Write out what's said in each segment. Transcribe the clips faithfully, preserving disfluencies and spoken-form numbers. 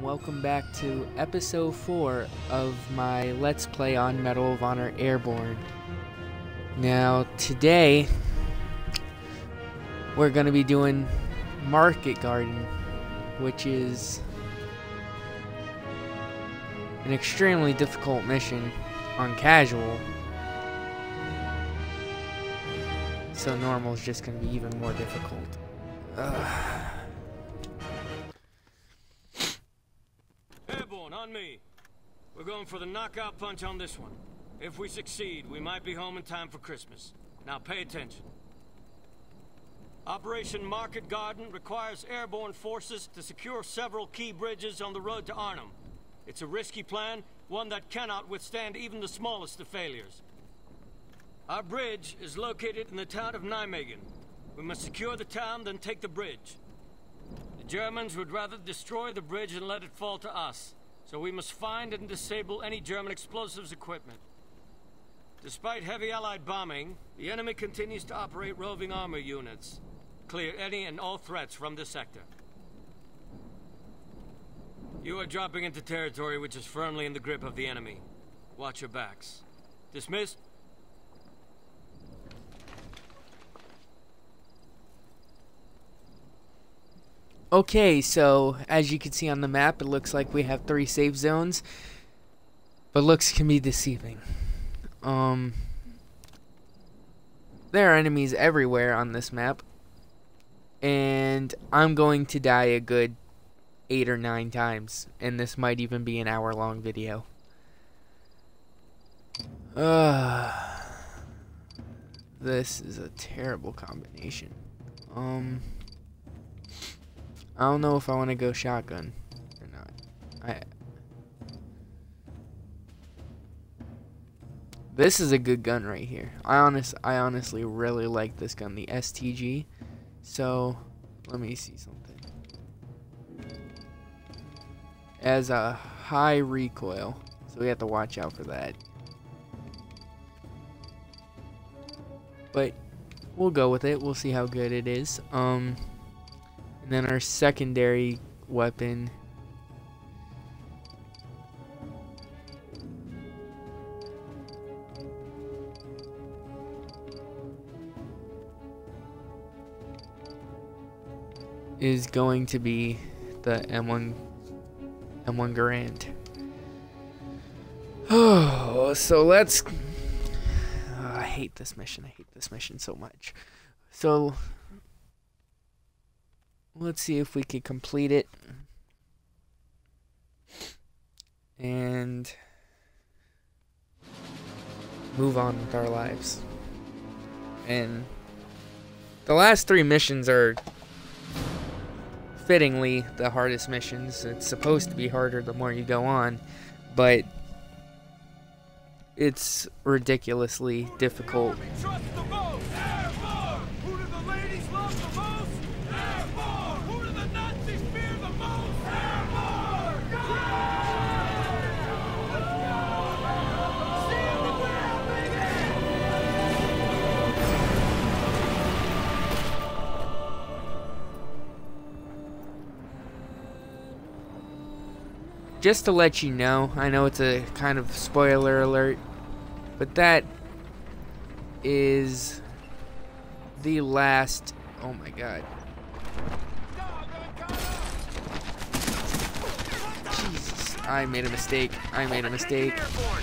and welcome back to episode four of my Let's Play on Medal of Honor Airborne. Now, today, we're going to be doing Market Garden, which is an extremely difficult mission on casual. So normal is just going to be even more difficult. Ugh. Airborne, on me. We're going for the knockout punch on this one. If we succeed, we might be home in time for Christmas. Now pay attention. Operation Market Garden requires airborne forces to secure several key bridges on the road to Arnhem. It's a risky plan, one that cannot withstand even the smallest of failures. Our bridge is located in the town of Nijmegen. We must secure the town, then take the bridge. The Germans would rather destroy the bridge than let it fall to us, so we must find and disable any German explosives equipment. Despite heavy Allied bombing, the enemy continues to operate roving armor units. Clear any and all threats from this sector. You are dropping into territory which is firmly in the grip of the enemy. Watch your backs. Dismissed? Okay, so as you can see on the map, it looks like we have three safe zones, but looks can be deceiving. Um, there are enemies everywhere on this map, and I'm going to die a good eight or nine times, and this might even be an hour-long video. Uh, this is a terrible combination. Um... I don't know if I want to go shotgun or not. I. This is a good gun right here. I honest, I honestly really like this gun, the S T G. So, let me see something. It has a high recoil, so we have to watch out for that. But we'll go with it. We'll see how good it is. Um. And then our secondary weapon is going to be the M one M one Garand. Oh, so let's. Oh, I hate this mission. I hate this mission so much. So. Let's see if we can complete it. And move on with our lives. And the last three missions are fittingly the hardest missions. It's supposed to be harder the more you go on, but it's ridiculously difficult. Just to let you know, I know it's a kind of spoiler alert, but that is the last. Oh my god. Jesus, I made a mistake. I made a mistake.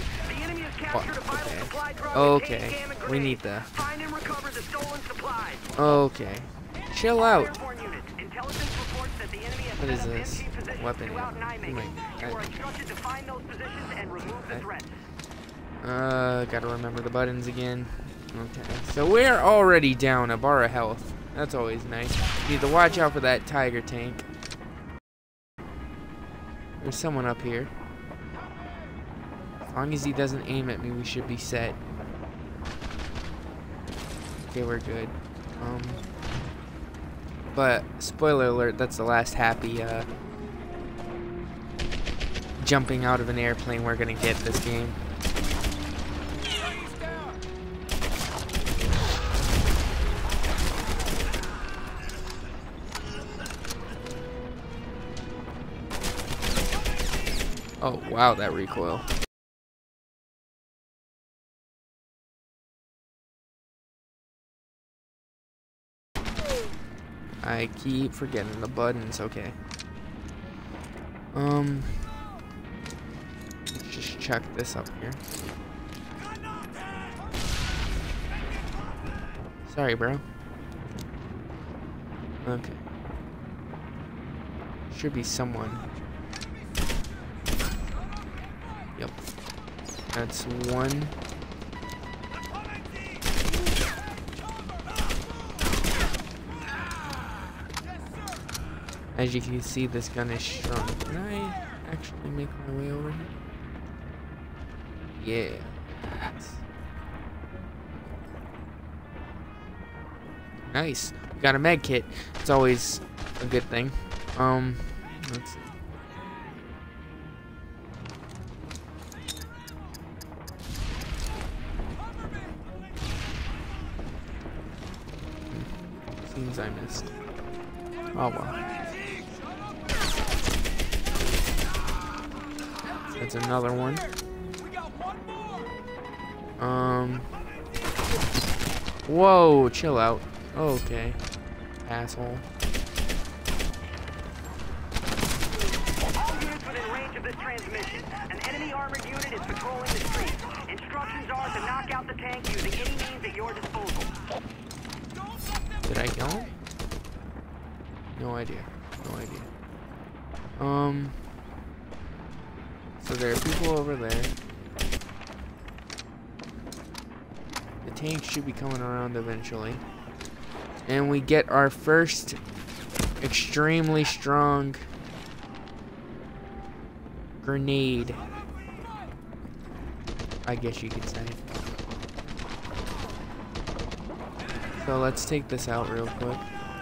Oh, okay. Okay. We need the. Okay. Chill out. What is this? Weapon. Oh my God. Uh, gotta remember the buttons again. Okay. So we're already down a bar of health. That's always nice. Need to watch out for that tiger tank. There's someone up here. As long as he doesn't aim at me, we should be set. Okay, we're good. Um, but spoiler alert, that's the last happy uh, jumping out of an airplane we're gonna get this game. Oh, wow, that recoil. I keep forgetting the buttons. Okay. Um, let's just check this up here. Sorry, bro. Okay. Should be someone. Yep. That's one. As you can see, this gun is strong. Can I actually make my way over here? Yeah. Nice. We got a med kit. It's always a good thing. Um, let's see. Seems I missed. Oh well. That's another one. Um. Whoa, chill out. Okay. Asshole. All units within range of this transmission. An enemy armored unit is patrolling the street. Instructions are to knock out the tank using any means at your disposal. Did I kill him? No idea. No idea. Um. So there are people over there. The tank should be coming around eventually. And we get our first extremely strong grenade, I guess you could say. So let's take this out real quick.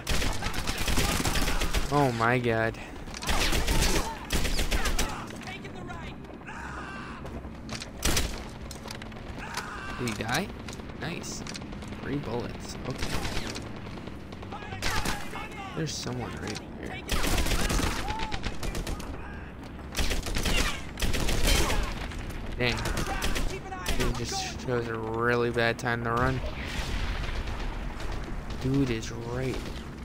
Oh my god. Did he die? Nice. Three bullets. Okay. There's someone right here. Dang. It just shows a really bad time to run. Dude is right.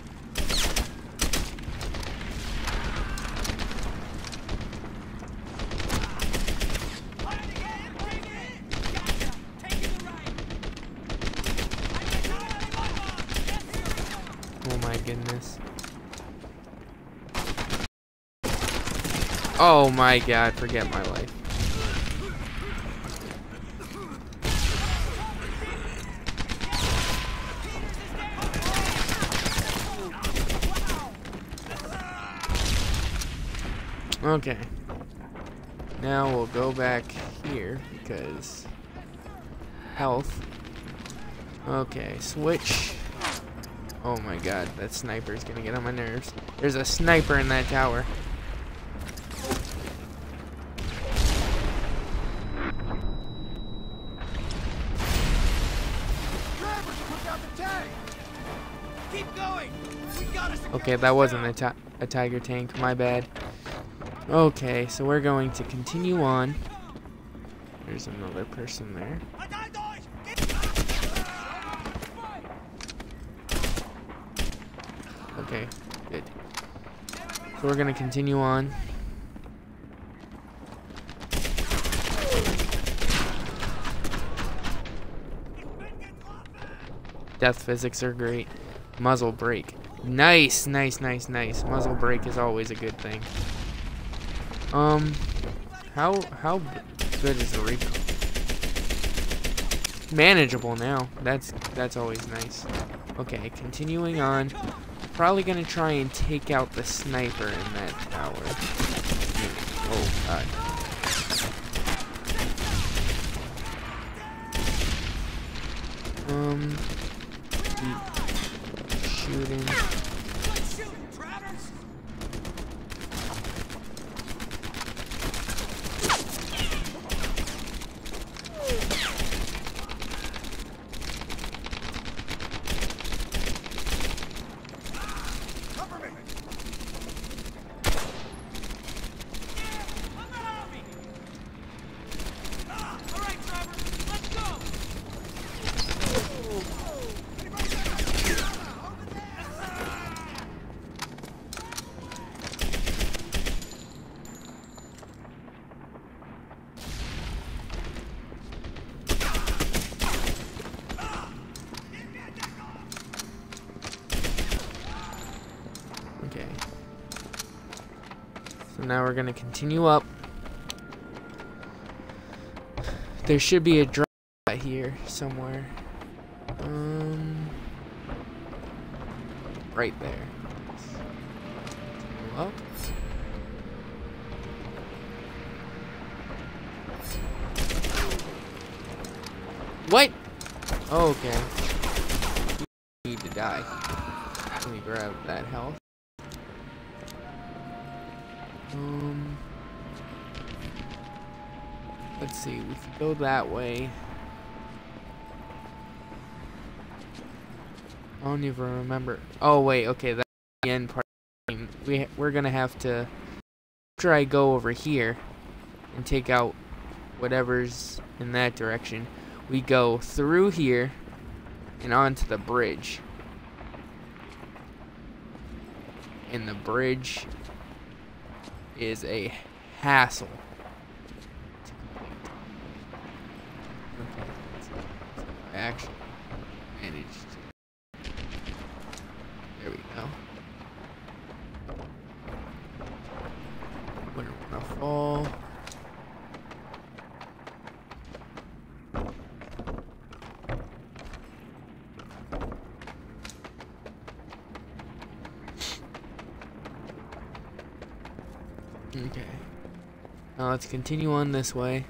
Oh my goodness. Oh my god, forget my life. Okay. Now we'll go back here because health. Okay, switch. Oh my god, that sniper's gonna get on my nerves. There's a sniper in that tower. Okay, that wasn't a, ti a tiger tank, my bad. Okay, so we're going to continue on. There's another person there. Okay, good. So we're gonna continue on. Death physics are great. Muzzle brake. Nice, nice, nice, nice. Muzzle brake is always a good thing. Um, how how good is the recoil? Manageable now. That's that's always nice. Okay, continuing on. Probably gonna try and take out the sniper in that tower. Oh god. Um, keep shooting. So now we're gonna continue up. There should be a drop here somewhere. Um, right there. Continue up. What? Oh, okay. You need to die. Let me grab that health. Um, let's see. We can go that way. I don't even remember. Oh wait, okay. That's the end part. We we're gonna have to. After I go over here and take out whatever's in that direction, we go through here and onto the bridge. And the bridge is a hassle to complete. Okay, so I actually managed to. There we go. Wouldn't want to fall. Okay. Now let's continue on this way.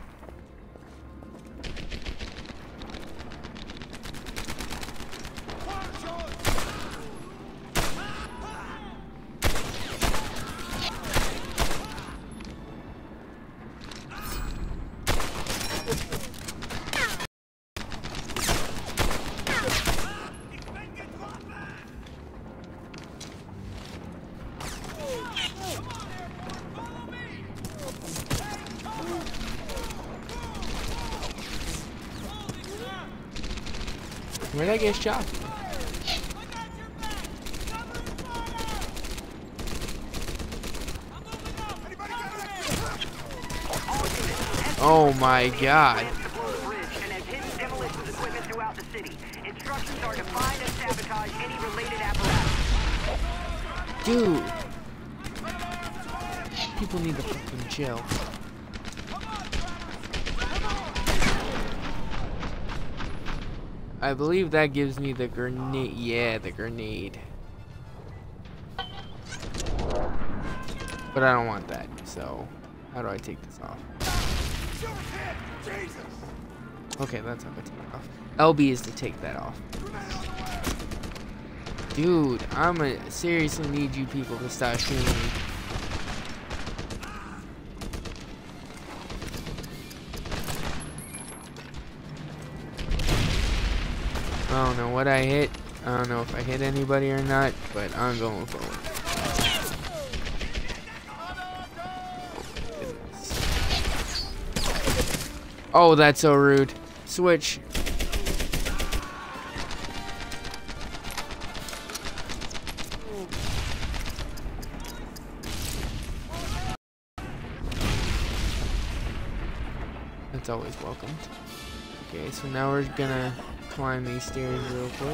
Where'd I get shot? Oh my god. Dude. People need to fucking chill. I believe that gives me the grenade. Yeah, the grenade. But I don't want that, so how do I take this off? Okay, that's how I take it off. L B is to take that off. Dude, I'm gonna seriously need you people to stop shooting me. I don't know what I hit. I don't know if I hit anybody or not, but I'm going forward. Oh, that's so rude. Switch. That's always welcomed. Okay, so now we're gonna climb these stairs real quick.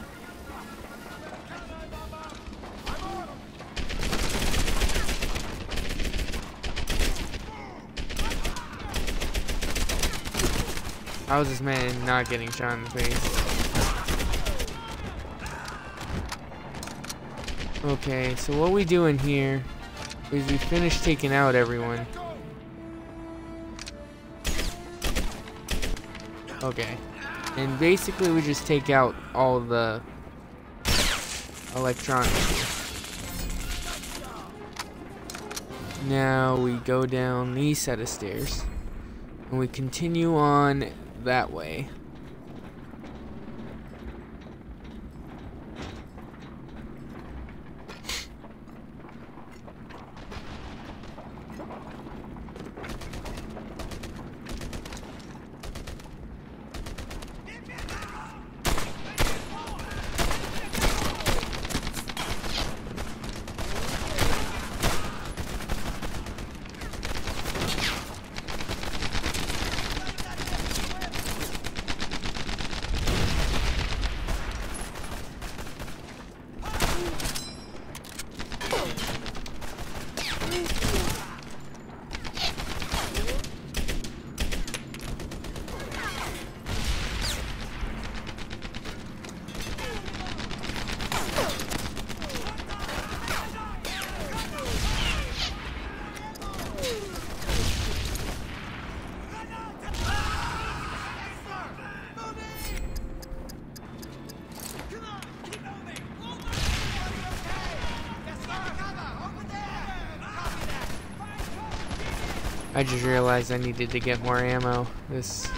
How is this man not getting shot in the face? Okay, so what we do in here is we finish taking out everyone. Okay. And basically we just take out all the electronics. Now we go down these set of stairs and we continue on that way. I just realized I needed to get more ammo. This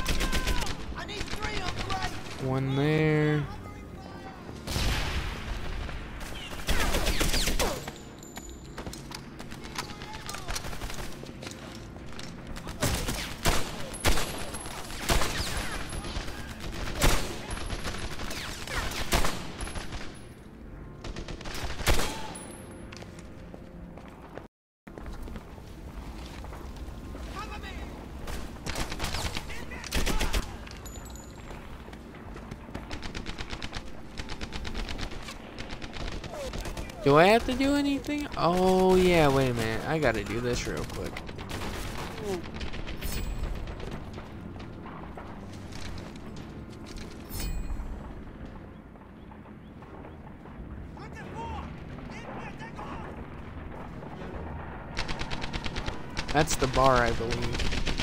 one there. Do I have to do anything? Oh yeah, wait a minute. I gotta do this real quick. That's the bar, I believe.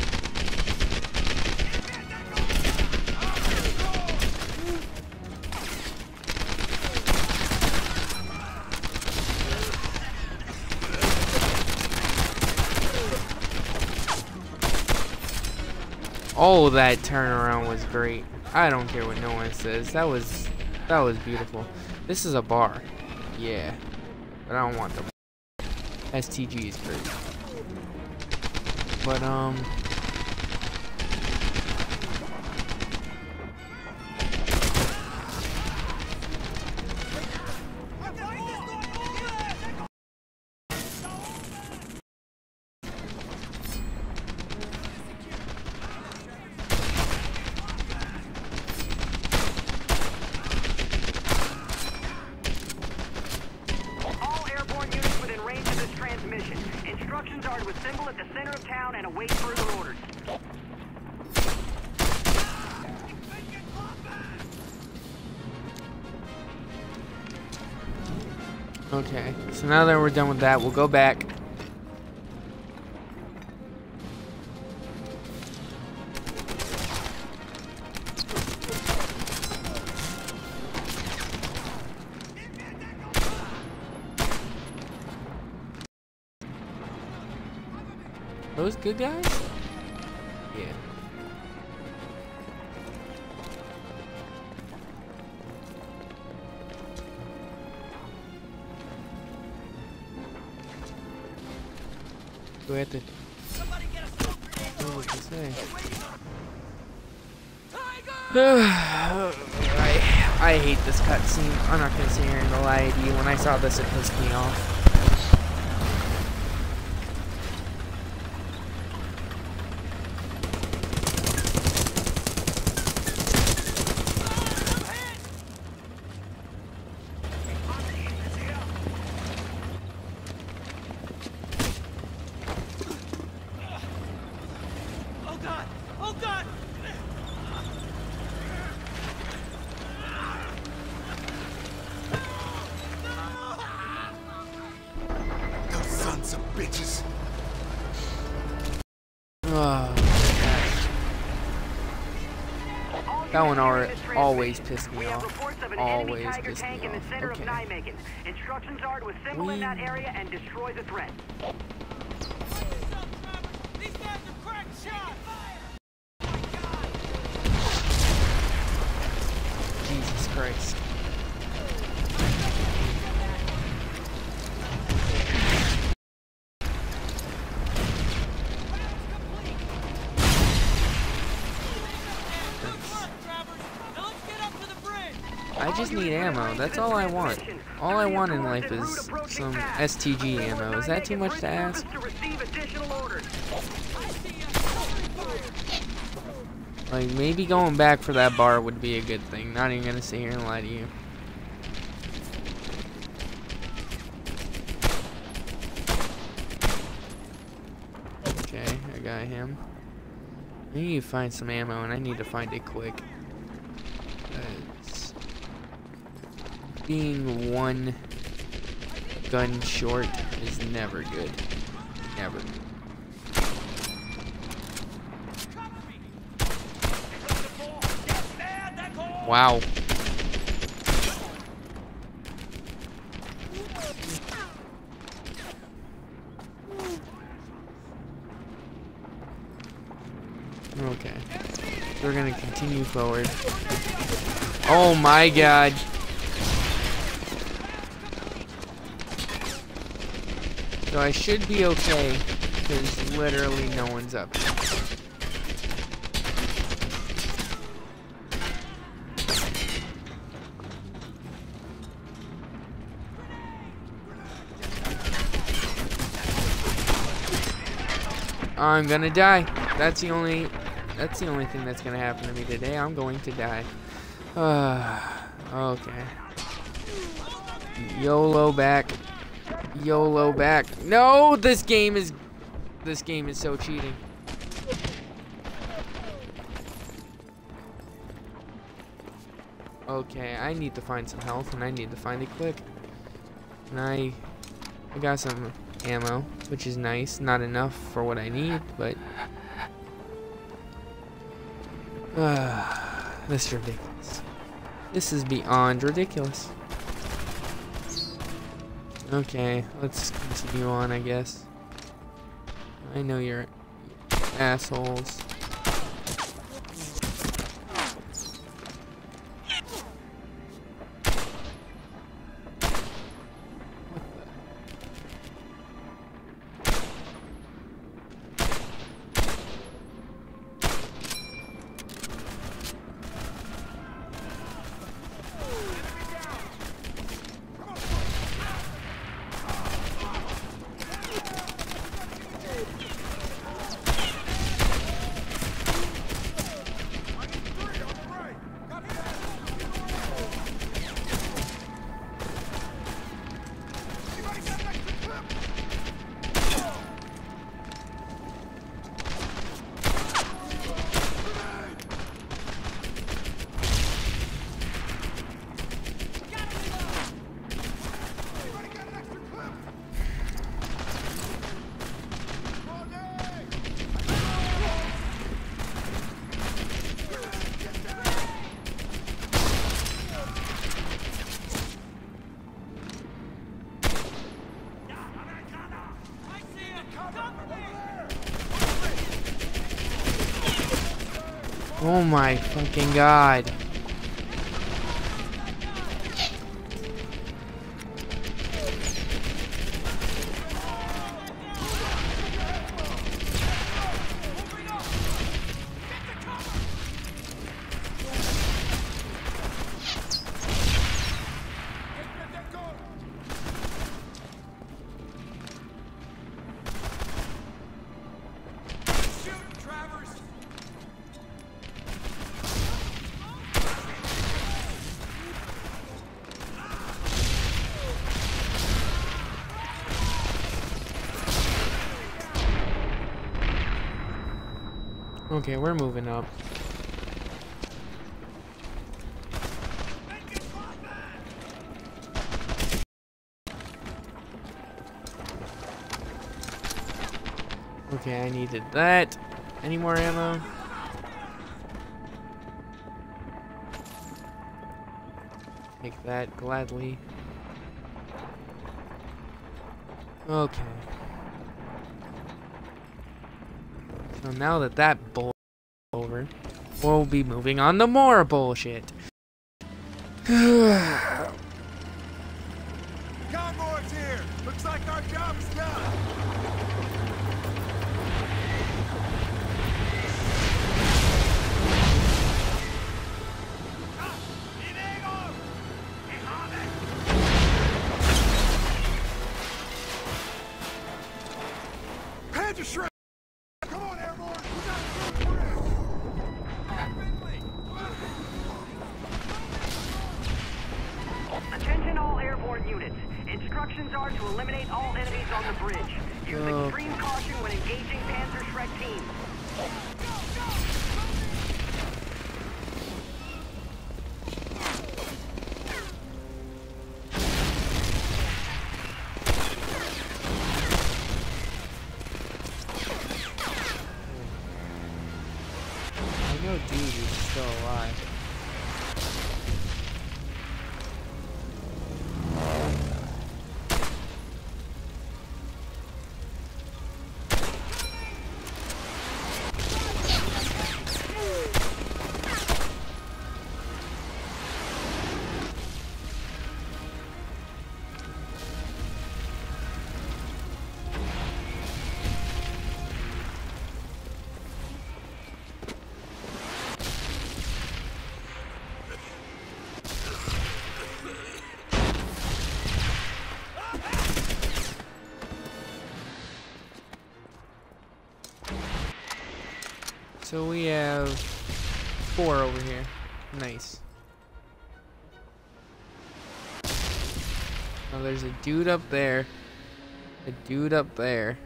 Oh, that turnaround was great. I don't care what no one says. That was that was beautiful. This is a bar. Yeah. But I don't want the S T G is great. But um Instructions are to assemble at the center of town and await further orders. okay, so now that we're done with that, we'll go back. Those good guys? Yeah. Do I have to... What to say? I, I hate this cutscene. I'm not gonna sit here and lie to you. When I saw this, it pissed me off. Bitches. Oh, that one always pissed me off. Always pissed me off. Okay. Instructions are to assemble in that area and destroy the threat. These guys are crack shots. Jesus Christ. I just need ammo. That's all I want. All I want in life is some S T G ammo. Is that too much to ask? Like, maybe going back for that bar would be a good thing. Not even gonna sit here and lie to you. Okay, I got him. I need to find some ammo, and I need to find it quick. That's being one gun short is never good. Never. Wow. Okay. We're gonna continue forward. Oh my god. So I should be okay, because literally no one's up here. I'm gonna die. That's the only that's the only thing that's gonna happen to me today. I'm going to die. Uh, okay. YOLO back. YOLO back. No, this game is this game is so cheating. Okay, I need to find some health and I need to find it quick. And I I got some ammo, which is nice. Not enough for what I need, but uh, this is ridiculous. This is beyond ridiculous. Okay, let's continue on, I guess. I know you're assholes. Oh my fucking god. Okay, we're moving up. Okay, I needed that. Any more ammo? Take that gladly. Okay. So now that that bull over, we'll be moving on to more bullshit. Convoy's here. Looks like our job's done. Hands are shrimp. Come on, Airborne. Attention all airborne units. Instructions are to eliminate all enemies on the bridge. Use Oh. extreme caution when engaging Panzer Shrek teams. I know dude is still alive. So we have four over here. Nice. Oh, there's a dude up there. A dude up there.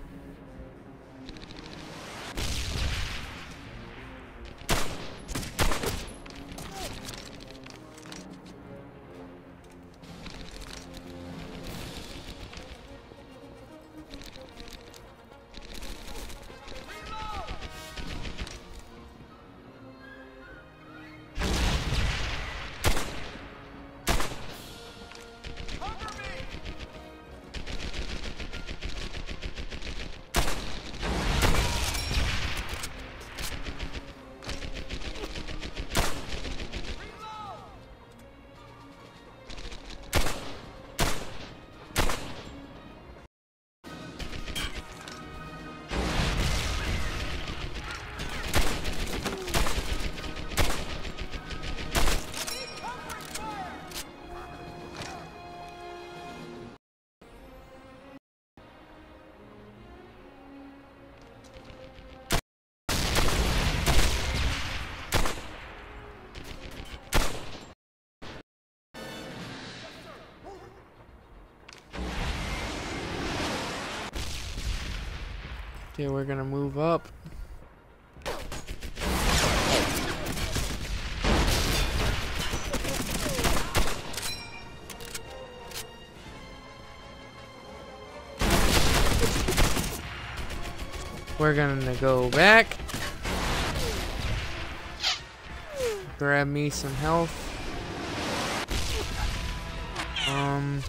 Okay, we're gonna move up. We're gonna go back. Grab me some health. Um...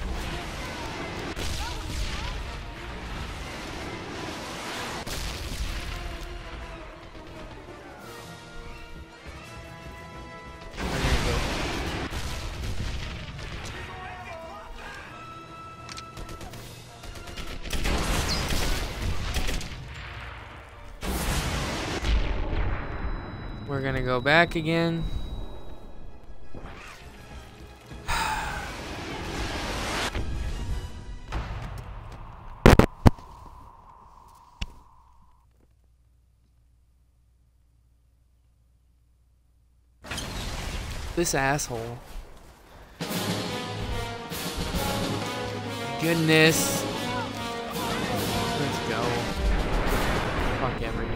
We're gonna go back again. This asshole. Goodness. Let's go. Fuck everything.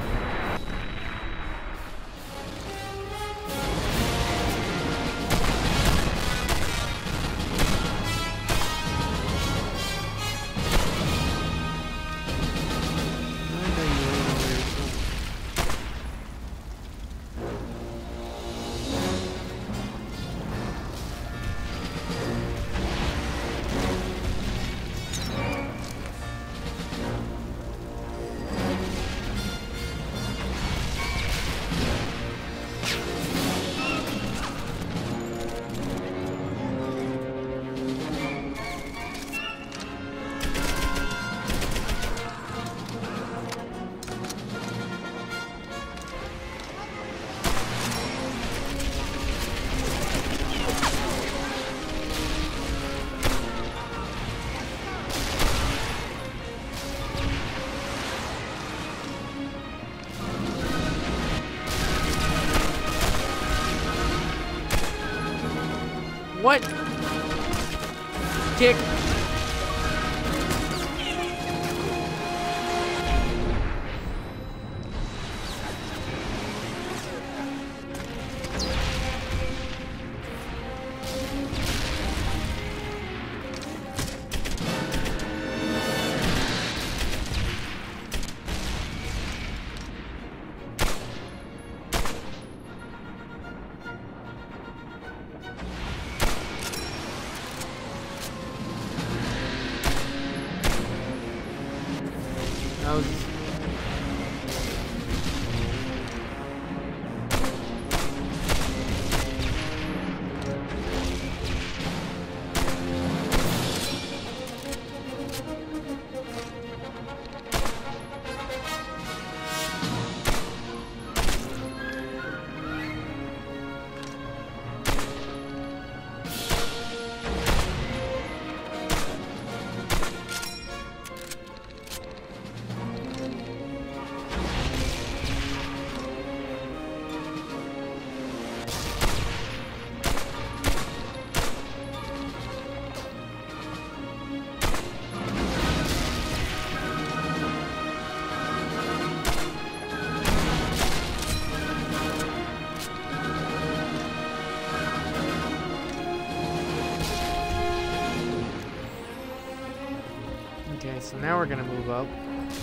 What? Kick. That was... now we're gonna move up.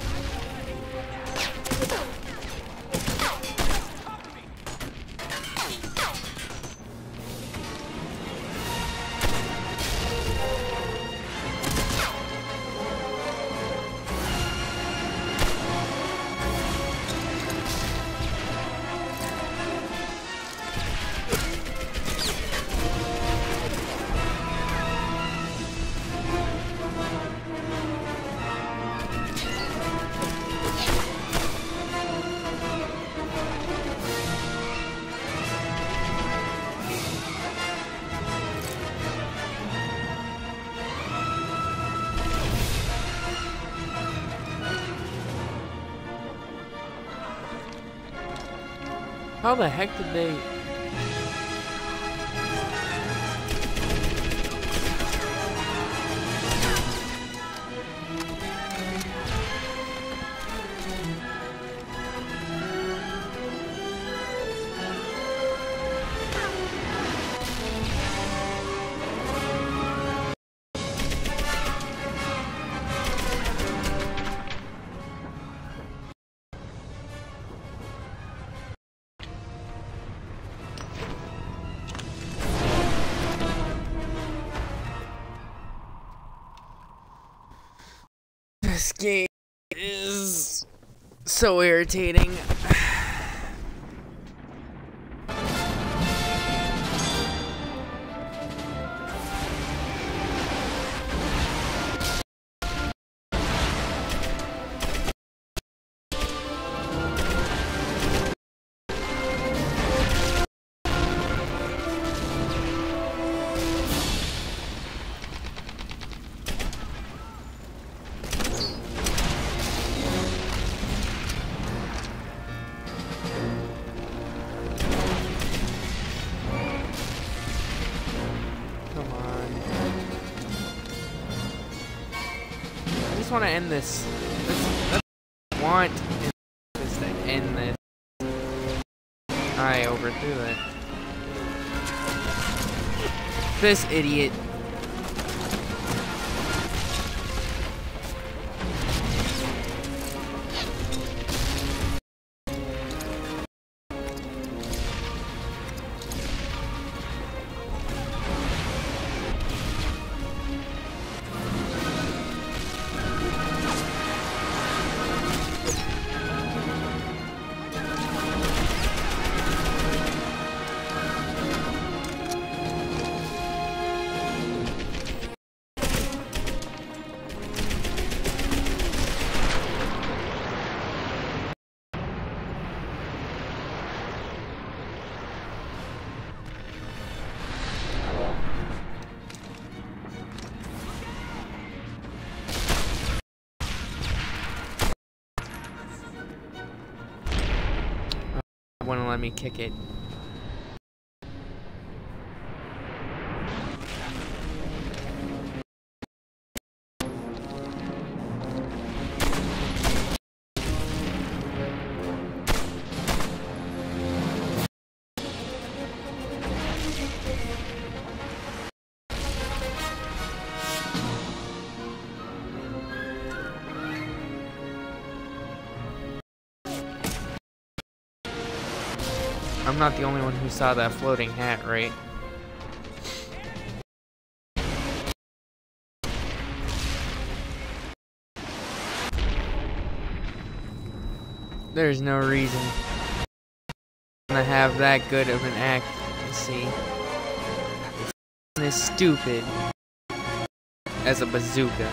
How the heck did they... This game is so irritating. I want to end this. Let's, let's want is to end this. I overthrew it. This idiot. Wouldn't let me kick it. I'm not the only one who saw that floating hat, right? There's no reason to have that good of an accuracy. It's as stupid as a bazooka.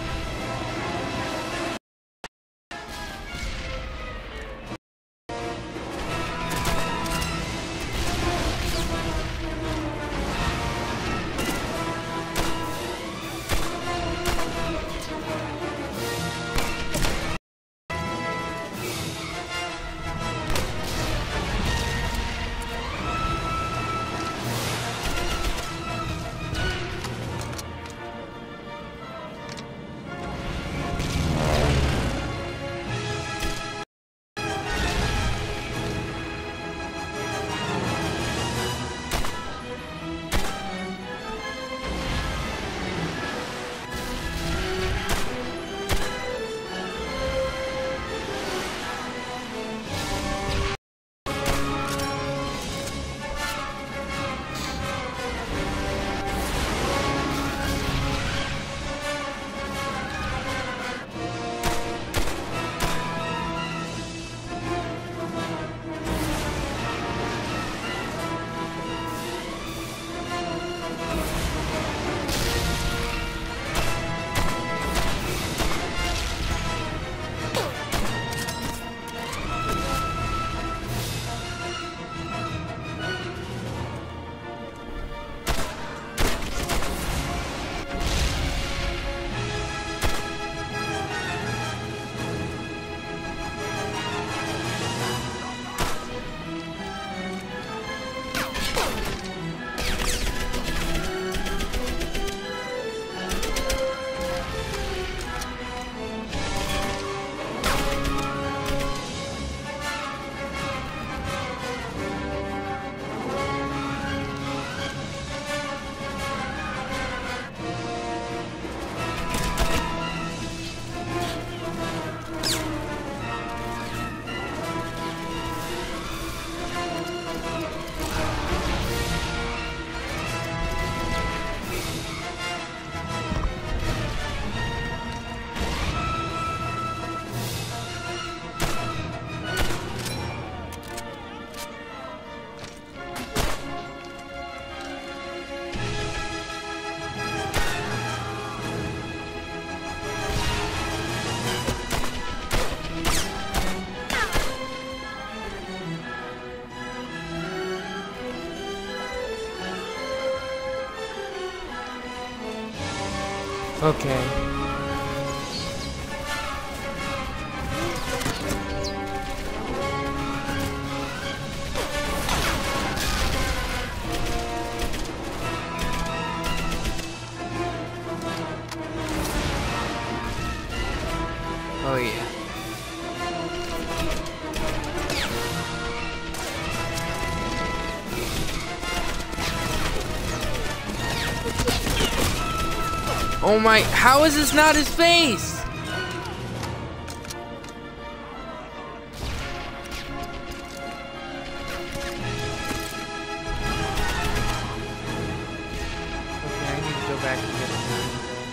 Okay. Oh yeah. Oh my, how is this not his face? Okay, I need to go back and get him.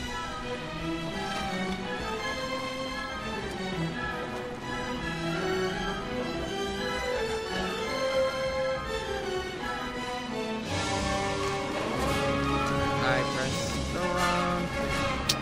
I pressed the wrong thing.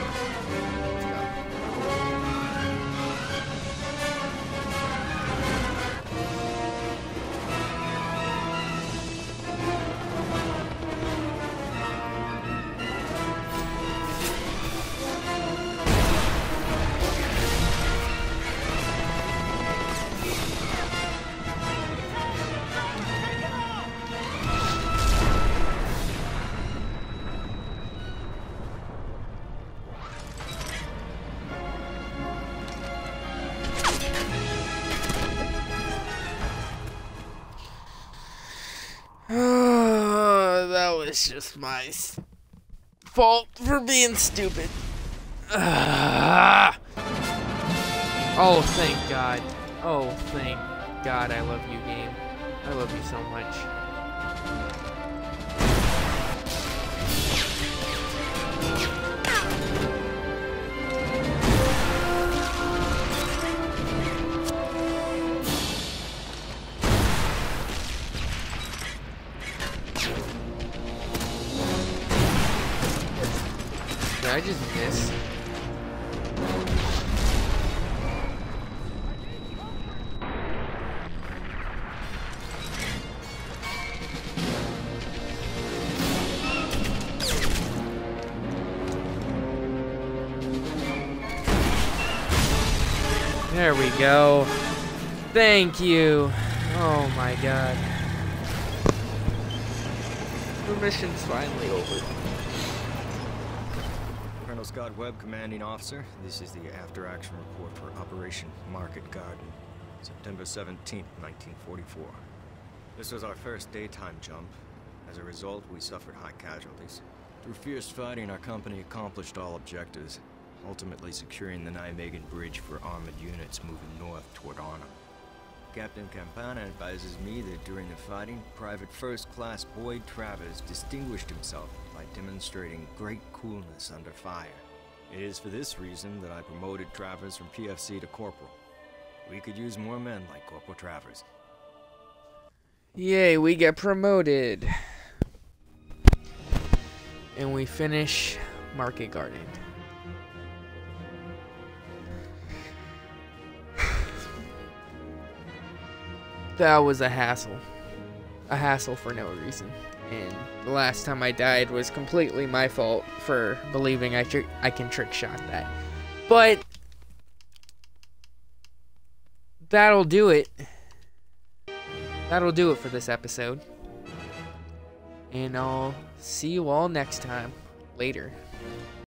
That was just my s- fault for being stupid. Ah. Oh, thank God. Oh, thank God. I love you, game. I love you so much. Did I just miss? There we go. Thank you. Oh my God. The mission's finally over. Colonel Scott Webb, commanding officer. This is the after-action report for Operation Market Garden, September seventeenth, nineteen forty-four. This was our first daytime jump. As a result, we suffered high casualties. Through fierce fighting, our company accomplished all objectives, ultimately securing the Nijmegen Bridge for armored units moving north toward Arnhem. Captain Campana advises me that during the fighting, Private First Class Boyd Travers distinguished himself by demonstrating great coolness under fire. It is for this reason that I promoted Travers from P F C to Corporal. We could use more men like Corporal Travers. Yay, we get promoted. And we finish Market Garden. That was a hassle. A hassle for no reason. And the last time I died was completely my fault for believing I, tr I can trick shot that. But that'll do it. That'll do it for this episode. And I'll see you all next time. Later.